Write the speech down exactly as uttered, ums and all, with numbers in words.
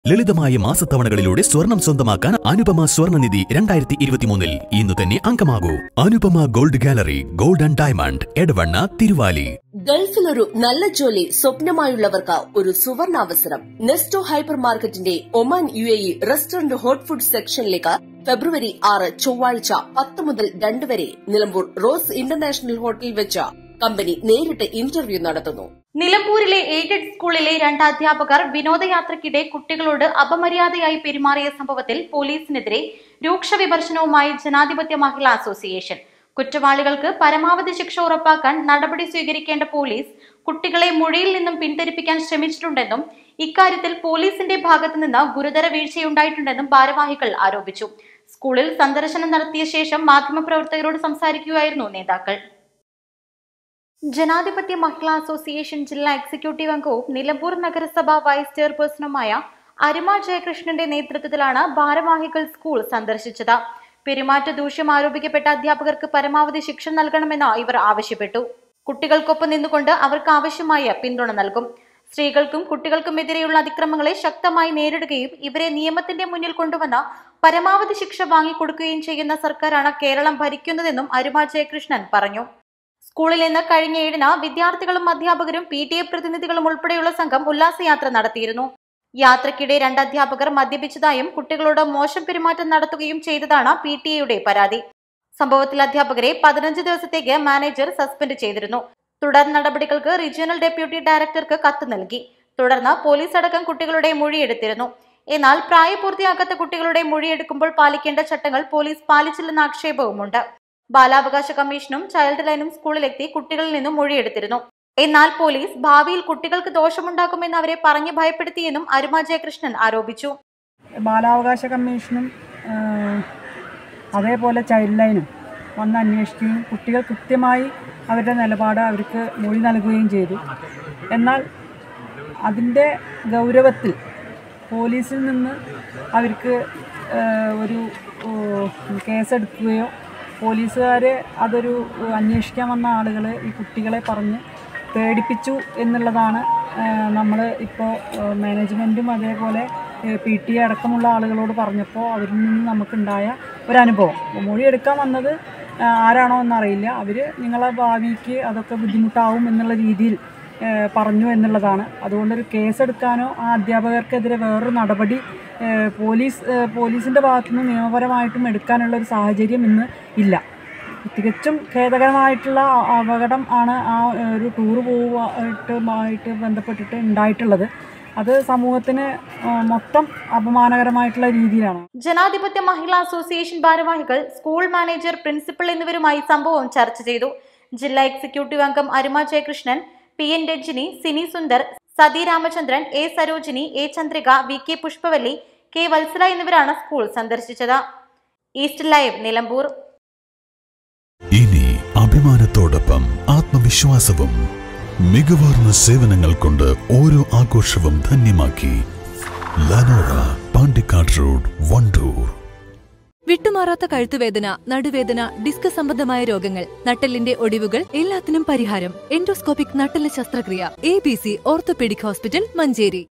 ലളിതമായ മാസത്തവണകളിലൂടെ സ്വർണം സ്വന്തമാക്കാൻ അനുപമ സ്വർണ്ണനിധി രണ്ടായിരത്തി ഇരുപത്തിമൂന്നിൽ ഇന്ന് തന്നെ അംഗമാകൂ. Anupama gold gallery, gold and diamond, Edavanna, Thiruvali. ഗൾഫിലൊരു നല്ല ജോലി സ്വപ്നമായുള്ളവർക്ക് ഒരു സുവർണാവസരം. നെസ്റ്റോ ഹൈപ്പർ മാർക്കറ്റിന്റെ Oman U A E restaurant hot food സെക്ഷനിലേക്ക് ഫെബ്രുവരി ആറ് ചൊവ്വാഴ്ച പത്ത് മുതൽ രണ്ട് വരെ നിലമ്പൂർ റോസ് ഇന്റർനാഷണൽ ഹോട്ടലിൽ വെച്ച് കമ്പനി നേരിട്ട് ഇന്റർവ്യൂ നടത്തുന്നു. നിലമ്പൂരിലെ എയ്ഡഡ് സ്കൂളിലെ രണ്ട് അധ്യാപകർ വിനോദയാത്രയ്ക്കിടെ കുട്ടികളോട് അപമര്യാദയായി പെരുമാറിയ സംഭവത്തിൽ പോലീസിനെതിരെ രൂക്ഷ വിമർശനവുമായി ജനാധിപത്യ മഹിളാ അസോസിയേഷൻ. കുറ്റവാളികൾക്ക് പരമാവധി ശിക്ഷ ഉറപ്പാക്കാൻ നടപടി സ്വീകരിക്കേണ്ട പോലീസ് കുട്ടികളെ മൊഴിയിൽ നിന്നും പിന്തിരിപ്പിക്കാൻ ശ്രമിച്ചിട്ടുണ്ടെന്നും ഇക്കാര്യത്തിൽ പോലീസിന്റെ ഭാഗത്തുനിന്ന് ഗുരുതര വീഴ്ചയുണ്ടായിട്ടുണ്ടെന്നും ഭാരവാഹികൾ ആരോപിച്ചു. സ്കൂളിൽ സന്ദർശനം നടത്തിയ ശേഷം മാധ്യമപ്രവർത്തകരോട് സംസാരിക്കുകയായിരുന്നു നേതാക്കൾ. ജനാധിപത്യ മഹിളാ അസോസിയേഷൻ ജില്ലാ എക്സിക്യൂട്ടീവ് അംഗവും നിലമ്പൂർ നഗരസഭ വൈസ് ചെയർപേഴ്സണുമായ അരുമ ജയകൃഷ്ണന്റെ നേതൃത്വത്തിലാണ് ഭാരവാഹികൾ സ്കൂൾ സന്ദർശിച്ചത്. പെരുമാറ്റ ദൂഷ്യം ആരോപിക്കപ്പെട്ട അധ്യാപകർക്ക് പരമാവധി ശിക്ഷ നൽകണമെന്ന് ഇവർ ആവശ്യപ്പെട്ടു. കുട്ടികൾക്കൊപ്പം നിന്നുകൊണ്ട് അവർക്ക് ആവശ്യമായ പിന്തുണ നൽകും. സ്ത്രീകൾക്കും കുട്ടികൾക്കുമെതിരെയുള്ള അതിക്രമങ്ങളെ ശക്തമായി നേരിടുകയും ഇവരെ നിയമത്തിന്റെ മുന്നിൽ കൊണ്ടുവന്ന് പരമാവധി ശിക്ഷ വാങ്ങിക്കൊടുക്കുകയും ചെയ്യുന്ന സർക്കാരാണ് കേരളം ഭരിക്കുന്നതെന്നും അരുമ ജയകൃഷ്ണൻ പറഞ്ഞു. സ്കൂളിൽ നിന്ന് കഴിഞ്ഞ ഏഴിന് വിദ്യാർത്ഥികളും അധ്യാപകരും പി ടി എ പ്രതിനിധികളും ഉൾപ്പെടെയുള്ള സംഘം ഉല്ലാസയാത്ര നടത്തിയിരുന്നു. യാത്രയ്ക്കിടെ രണ്ട് അധ്യാപകർ മദ്യപിച്ചതായും കുട്ടികളോട് മോശം പെരുമാറ്റം നടത്തുകയും ചെയ്തതാണ് പി ടി എയുടെ പരാതി. സംഭവത്തിൽ അധ്യാപകരെ പതിനഞ്ച് ദിവസത്തേക്ക് മാനേജർ സസ്പെൻഡ് ചെയ്തിരുന്നു. തുടർ നടപടികൾക്ക് റീജിയണൽ ഡെപ്യൂട്ടി ഡയറക്ടർക്ക് കത്ത് നൽകി. തുടർന്ന് പോലീസ് അടക്കം കുട്ടികളുടെ മൊഴിയെടുത്തിരുന്നു. എന്നാൽ പ്രായപൂർത്തിയാകാത്ത കുട്ടികളുടെ മൊഴിയെടുക്കുമ്പോൾ പാലിക്കേണ്ട ചട്ടങ്ങൾ പോലീസ് പാലിച്ചില്ലെന്ന ആക്ഷേപവുമുണ്ട്. ബാലാവകാശ കമ്മീഷനും ചൈൽഡ് ലൈനും സ്കൂളിലെത്തി കുട്ടികളിൽ നിന്നും മൊഴിയെടുത്തിരുന്നു. എന്നാൽ പോലീസ് ഭാവിയിൽ കുട്ടികൾക്ക് ദോഷമുണ്ടാക്കുമെന്ന് അവരെ പറഞ്ഞ് ഭയപ്പെടുത്തിയെന്നും അരുമ ജയകൃഷ്ണൻ ആരോപിച്ചു. ബാലാവകാശ കമ്മീഷനും അതേപോലെ ചൈൽഡ് ലൈനും വന്ന് അന്വേഷിക്കുകയും കുട്ടികൾ കൃത്യമായി അവരുടെ നിലപാട് അവർക്ക് മൊഴി നൽകുകയും ചെയ്തു. എന്നാൽ അതിൻ്റെ ഗൗരവത്തിൽ പോലീസിൽ നിന്ന് അവർക്ക് ഒരു കേസെടുക്കുകയോ പോലീസുകാർ അതൊരു അന്വേഷിക്കാൻ വന്ന ആളുകൾ ഈ കുട്ടികളെ പറഞ്ഞ് പേടിപ്പിച്ചു എന്നുള്ളതാണ് നമ്മൾ ഇപ്പോൾ മാനേജ്മെൻറ്റും അതേപോലെ പി ടി എ അടക്കമുള്ള ആളുകളോട് പറഞ്ഞപ്പോൾ അവരിൽ നിന്ന് നമുക്കുണ്ടായ ഒരനുഭവം. മൊഴിയെടുക്കാൻ വന്നത് ആരാണോ എന്നറിയില്ല, അവർ നിങ്ങളെ ഭാവിക്ക് അതൊക്കെ ബുദ്ധിമുട്ടാവും എന്നുള്ള രീതിയിൽ പറഞ്ഞു എന്നുള്ളതാണ്. അതുകൊണ്ടൊരു കേസെടുക്കാനോ ആ അധ്യാപകർക്കെതിരെ വേറൊരു നടപടി പോലീസ് പോലീസിൻ്റെ ഭാഗത്തുനിന്ന് നിയമപരമായിട്ടും എടുക്കാനുള്ളൊരു സാഹചര്യം ഇന്ന് ഇല്ല. തികച്ചും ഖേദകരമായിട്ടുള്ള അപകടം ആണ് ആ ഒരു ടൂർ പോവുമായിട്ട് ബന്ധപ്പെട്ടിട്ട് ഉണ്ടായിട്ടുള്ളത്. അത് സമൂഹത്തിന് മൊത്തം അപമാനകരമായിട്ടുള്ള രീതിയിലാണ്. ജനാധിപത്യ മഹിളാ അസോസിയേഷൻ ഭാരവാഹികൾ സ്കൂൾ മാനേജർ, പ്രിൻസിപ്പൽ എന്നിവരുമായി സംഭവം ചർച്ച ചെയ്തു. ജില്ലാ എക്സിക്യൂട്ടീവ് അംഗം Aruma Jayakrishnan, P N Ranjini, Sini Sundar, Sathi Ramachandran, A Sarojini, A Chandrika, V K Pushpavalli, K Vatsala എന്നിവരാണ് സ്കൂൾ സന്ദർശിച്ചത്. East Live, Nilambur. ഇനി അഭിമാനത്തോടൊപ്പം ആത്മവിശ്വാസവും മികവാർന്ന സേവനങ്ങൾ കൊണ്ട് ഓരോ ആഘോഷവും ധന്യമാക്കി ലനോറ, പാണ്ടിക്കാട് റോഡ്, വണ്ടൂർ. വിട്ടുമാറാത്ത കഴുത്തുവേദന, നടുവേദന, ഡിസ്ക് സംബന്ധമായ രോഗങ്ങൾ, നട്ടെല്ലിന്റെ ഒടിവുകൾ, എല്ലാത്തിനും പരിഹാരം. എൻഡോസ്കോപ്പിക് നട്ടെല്ല് ശസ്ത്രക്രിയ. A B C orthopaedic hospital, Manjeri.